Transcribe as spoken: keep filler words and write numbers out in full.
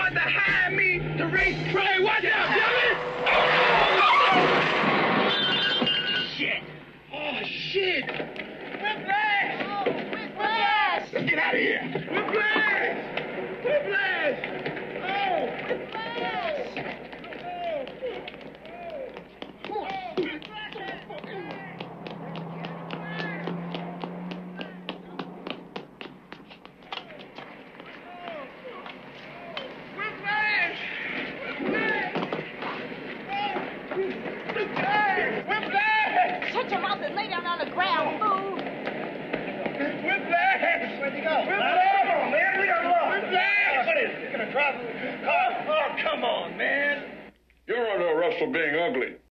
wanted to hire me to race train. Watch out, dummy! Shit. Oh, shit. Whiplash! Oh, Whiplash! Let's get out of here. Whiplash! Whiplash! Oh! Whiplash! Shut your mouth and lay down on the ground, fool. Whiplash! Where'd he go? Whiplash! Come on, man. Leave her alone. Whiplash! What is it? You're going to drive the car? Oh, come on, man. You're under arrest for being ugly.